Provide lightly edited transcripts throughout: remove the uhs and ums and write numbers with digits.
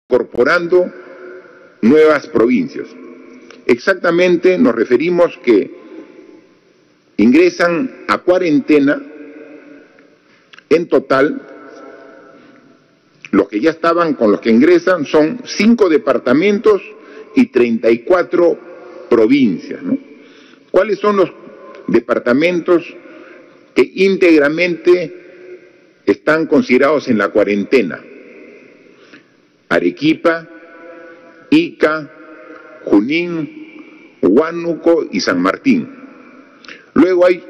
incorporando nuevas provincias. Exactamente nos referimos que ingresan a cuarentena en total, los que ya estaban con los que ingresan son 5 departamentos y 34 provincias, ¿no? ¿Cuáles son los departamentos que íntegramente están considerados en la cuarentena? Arequipa, Ica, Junín, Huánuco y San Martín. Luego hay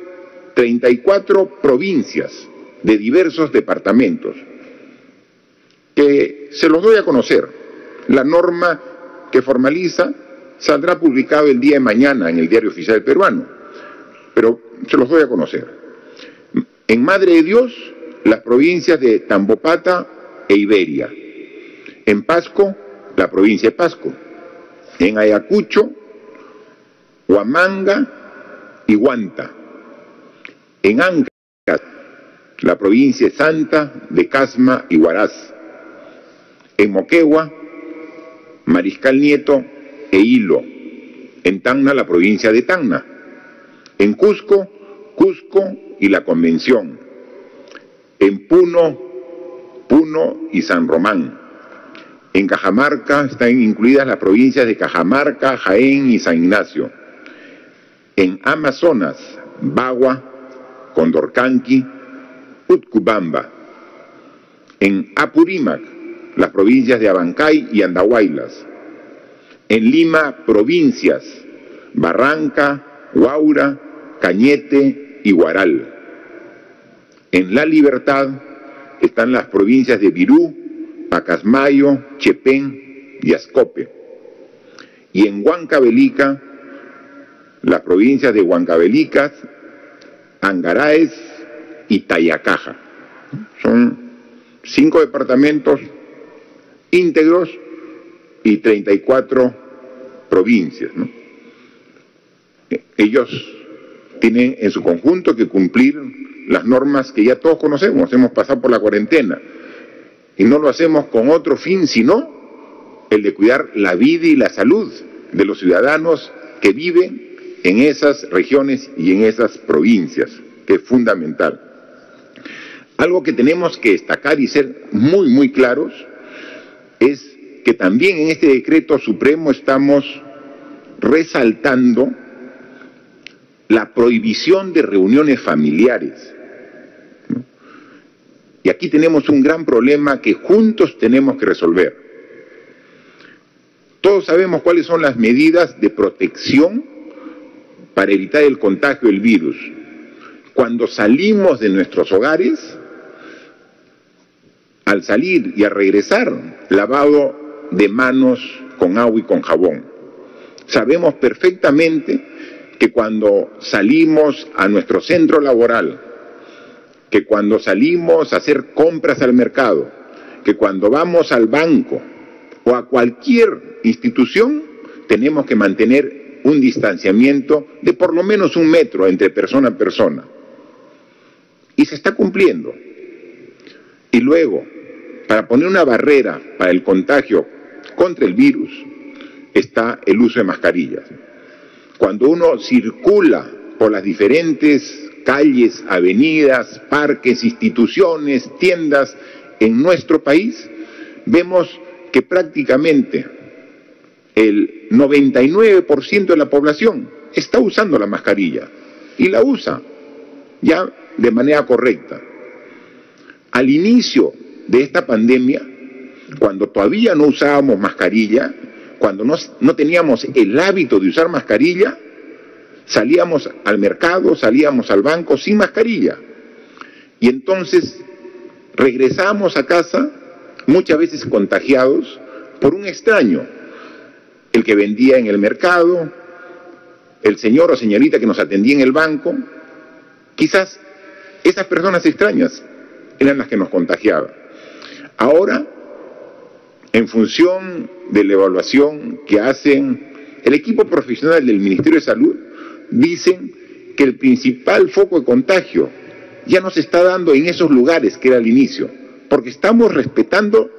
34 provincias de diversos departamentos, que se los doy a conocer. La norma que formaliza saldrá publicado el día de mañana en el Diario Oficial Peruano, pero se los doy a conocer. En Madre de Dios, las provincias de Tambopata e Iberia. En Pasco, la provincia de Pasco. En Ayacucho, Huamanga y Huanta. En Ancash, la provincia de Santa, de Casma y Huaraz. En Moquegua, Mariscal Nieto e Hilo. En Tacna, la provincia de Tacna. En Cusco, Cusco y la Convención. En Puno, Puno y San Román. En Cajamarca están incluidas las provincias de Cajamarca, Jaén y San Ignacio. En Amazonas, Bagua, Condorcanqui, Utcubamba. En Apurímac, las provincias de Abancay y Andahuaylas. En Lima, provincias, Barranca, Huaura, Cañete y Huaral. En La Libertad están las provincias de Virú, Pacasmayo, Chepén y Ascope. Y en Huancavelica, las provincias de Huancavelica, Angaraes y Tayacaja. Son 5 departamentos íntegros y 34 provincias, ¿no? Ellos tienen en su conjunto que cumplir las normas que ya todos conocemos, hemos pasado por la cuarentena, y no lo hacemos con otro fin sino el de cuidar la vida y la salud de los ciudadanos que viven en esas regiones y en esas provincias, que es fundamental. Algo que tenemos que destacar y ser muy, muy claros es que también en este decreto supremo estamos resaltando la prohibición de reuniones familiares. Y aquí tenemos un gran problema que juntos tenemos que resolver. Todos sabemos cuáles son las medidas de protección para evitar el contagio del virus. Cuando salimos de nuestros hogares, al salir y al regresar, lavado de manos con agua y con jabón. Sabemos perfectamente que cuando salimos a nuestro centro laboral, que cuando salimos a hacer compras al mercado, que cuando vamos al banco o a cualquier institución, tenemos que mantener un distanciamiento de por lo menos 1 metro entre persona a persona. Y se está cumpliendo. Y luego, para poner una barrera para el contagio contra el virus, está el uso de mascarillas. Cuando uno circula por las diferentes calles, avenidas, parques, instituciones, tiendas en nuestro país, vemos que prácticamente el 99% de la población está usando la mascarilla y la usa ya de manera correcta. Al inicio de esta pandemia, cuando todavía no usábamos mascarilla, cuando no teníamos el hábito de usar mascarilla, salíamos al mercado, salíamos al banco sin mascarilla. Y entonces regresábamos a casa muchas veces contagiados por un extraño, el que vendía en el mercado, el señor o señorita que nos atendía en el banco. Quizás esas personas extrañas eran las que nos contagiaban. Ahora, en función de la evaluación que hacen el equipo profesional del Ministerio de Salud, dicen que el principal foco de contagio ya no se está dando en esos lugares que era al inicio, porque estamos respetando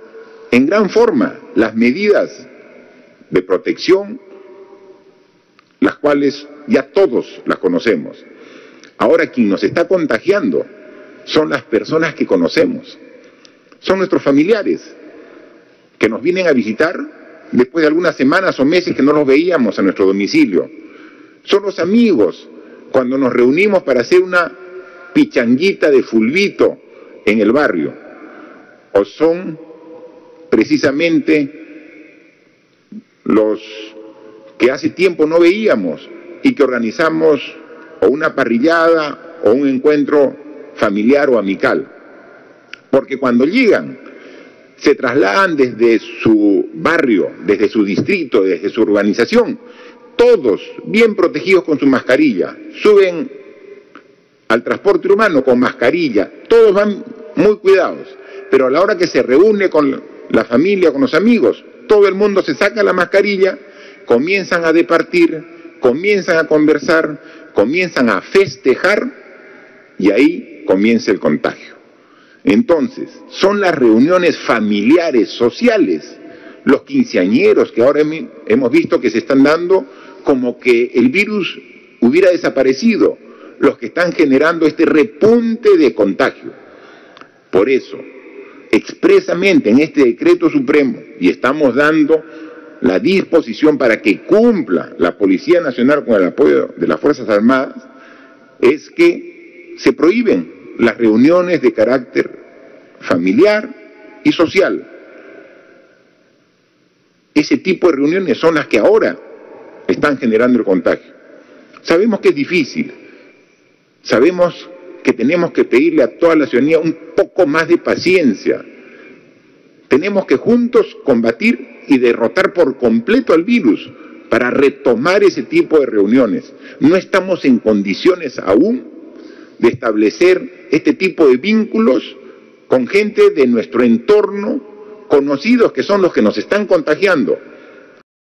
en gran forma las medidas de protección, las cuales ya todos las conocemos. Ahora quien nos está contagiando son las personas que conocemos, son nuestros familiares que nos vienen a visitar después de algunas semanas o meses que no los veíamos a nuestro domicilio. Son los amigos cuando nos reunimos para hacer una pichanguita de fulbito en el barrio, o son precisamente los que hace tiempo no veíamos y que organizamos o una parrillada o un encuentro familiar o amical. Porque cuando llegan, se trasladan desde su barrio, desde su distrito, desde su urbanización, todos bien protegidos con su mascarilla, suben al transporte urbano con mascarilla, todos van muy cuidados, pero a la hora que se reúne con la familia, con los amigos, todo el mundo se saca la mascarilla, comienzan a departir, comienzan a conversar, comienzan a festejar y ahí comienza el contagio. Entonces, son las reuniones familiares, sociales, los quinceañeros que ahora hemos visto que se están dando como que el virus hubiera desaparecido, los que están generando este repunte de contagio. Por eso, expresamente en este decreto supremo, y estamos dando la disposición para que cumpla la Policía Nacional con el apoyo de las Fuerzas Armadas, es que se prohíben las reuniones de carácter familiar y social. Ese tipo de reuniones son las que ahora están generando el contagio. Sabemos que es difícil, sabemos que tenemos que pedirle a toda la ciudadanía un poco más de paciencia. Tenemos que juntos combatir y derrotar por completo al virus para retomar ese tipo de reuniones. No estamos en condiciones aún de establecer este tipo de vínculos con gente de nuestro entorno, conocidos que son los que nos están contagiando.